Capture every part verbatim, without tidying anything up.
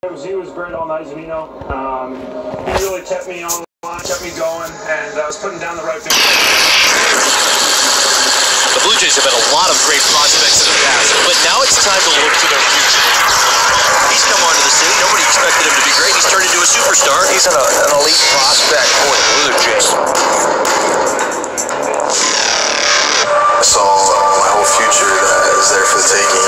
He was great all night, Zanino. Um, he really kept me on the line, kept me going, and I was putting down the right thing. The Blue Jays have had a lot of great prospects in the past, but now it's time to look to their future. He's come onto the scene. Nobody expected him to be great. He's turned into a superstar. He's an, an elite prospect for the Blue Jays. I saw my whole future that is there for the taking.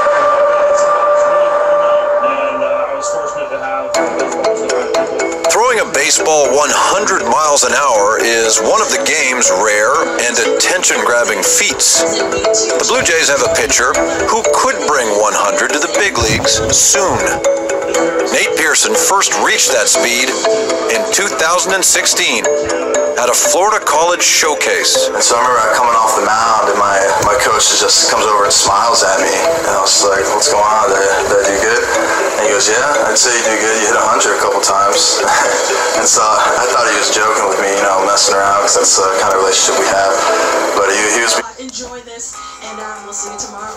Throwing a baseball one hundred miles an hour is one of the game's rare and attention-grabbing feats. The Blue Jays have a pitcher who could bring one hundred to the big leagues soon. Nate Pearson first reached that speed in two thousand sixteen at a Florida College showcase. And so I remember coming off the mound and my, my coach just comes over and smiles at me. And I was like, what's going on? Did I, did I do good? And he goes, yeah, I'd say you do good. You hit one hundred a couple times. And so I thought he was joking with me, you know, messing around, because that's the kind of relationship we have. But he, he was... Enjoy this, and um, we'll see you tomorrow.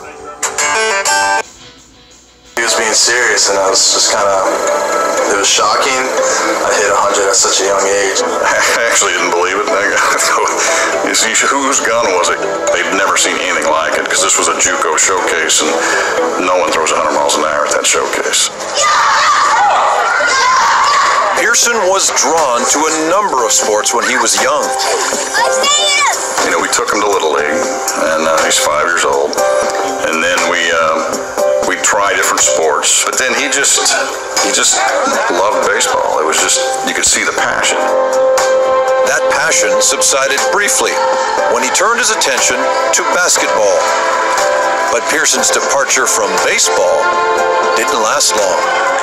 He was being serious, and I was just kind of... It was shocking. I hit one hundred at such a young age. I actually didn't believe it. You see, whose gun was it? They'd never seen anything like it, because this was a JUCO showcase, and no one throws one hundred miles an hour at that showcase. Pearson was drawn to a number of sports when he was young. You know, we took him to Little League, and uh, he's five years old, and then we uh, we try different sports. But then he just he just loved baseball. It was just, you could see the passion. That passion subsided briefly when he turned his attention to basketball. But Pearson's departure from baseball didn't last long.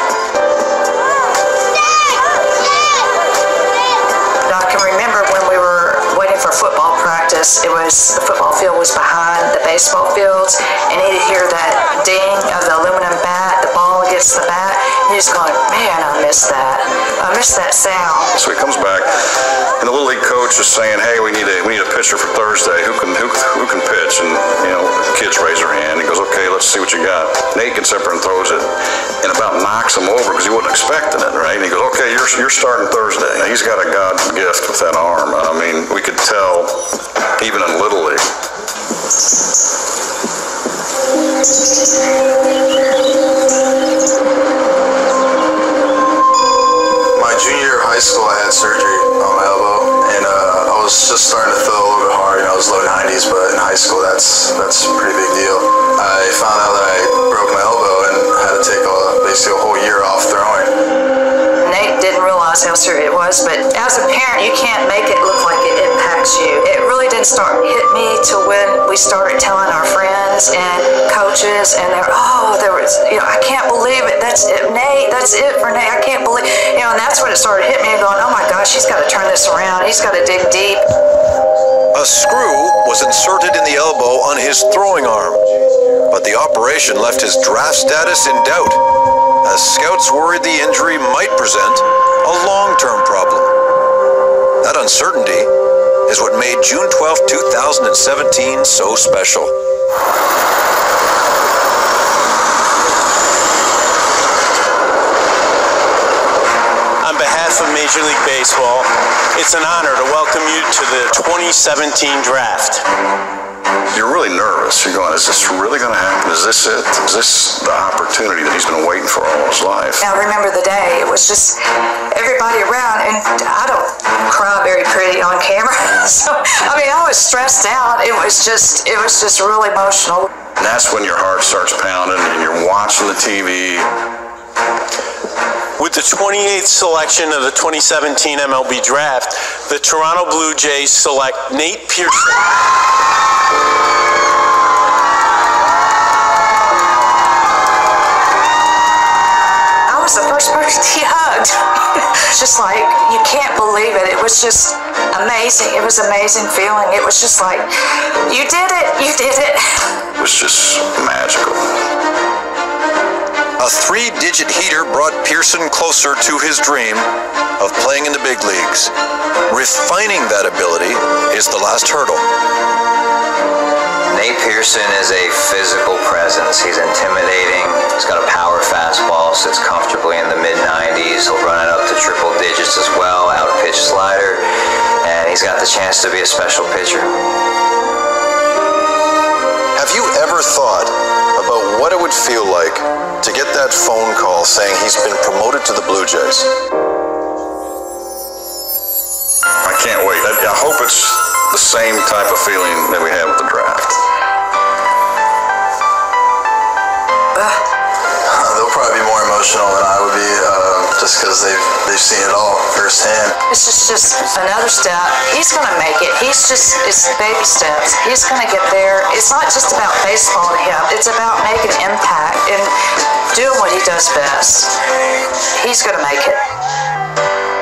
I can remember when we were waiting for football practice, it was, the football field was behind the baseball fields, and he'd hear that ding of the aluminum bat, the ball against the bat, and he's going, man, I miss that. I miss that sound. So he comes back, and the Little League coach is saying, hey, we need a we need a pitcher for Thursday. Who can who, who can pitch? And, you know, kids raise their hand. He goes, okay, let's see what you got. Nate gets up there and throws it, and about knocks him over because he wasn't expecting it, right? And he goes, okay, you're, you're starting Thursday. Now, he's got a God gift with that arm. I mean, we could tell even in Little League. My junior year of high school, I had surgery on my elbow, and uh, I was just starting to throw a little bit hard. You know, it was low nineties, but in high school, that's that's a pretty big deal. I found out that I broke my elbow and had to take a, basically a whole year off throwing. Nate didn't realize how serious it was, but as a parent, you can't make it look like it impacts you. It really didn't start hit me till when we started telling our friends and coaches, and they're, oh, there was, you know, I can't believe it. That's it, Nate. That's it for Nate. I can't believe, you know, and that's when it started hitting me and going, oh my gosh, he's got to turn this around. He's got to dig deep. A screw was inserted in the elbow on his throwing arm, but the operation left his draft status in doubt, as scouts worried the injury might present a long-term problem. That uncertainty is what made June twelfth, two thousand seventeen so special. On behalf of Major League Baseball, it's an honor to welcome you to the twenty seventeen draft. You're really nervous. You're going, is this really going to happen? Is this it? Is this the opportunity that he's been waiting for all his life? I remember the day. It was just everybody around, and I don't cry very pretty on camera. So, I mean, I was stressed out. It was just, it was just really emotional. And that's when your heart starts pounding and you're watching the T V. With the twenty-eighth selection of the twenty seventeen M L B Draft, the Toronto Blue Jays select Nate Pearson. I was the first person he hugged. Just like, you can't believe it. It was just amazing. It was an amazing feeling. It was just like, you did it, you did it. It was just magical. A three-digit heater brought Pearson closer to his dream of playing in the big leagues. Refining that ability is the last hurdle. Nate Pearson is a physical presence. He's intimidating. He's got a power fastball, sits comfortably in the mid nineties. pitches as well, out pitch slider, and he's got the chance to be a special pitcher. Have you ever thought about what it would feel like to get that phone call saying he's been promoted to the Blue Jays? I can't wait. I, I hope it's the same type of feeling that we had with the draft. They'll probably be more emotional than I would be, uh, just because they've they've seen it all firsthand. It's just, just another step. He's going to make it. He's just, it's baby steps. He's going to get there. It's not just about baseball to him. It's about making impact and doing what he does best. He's going to make it.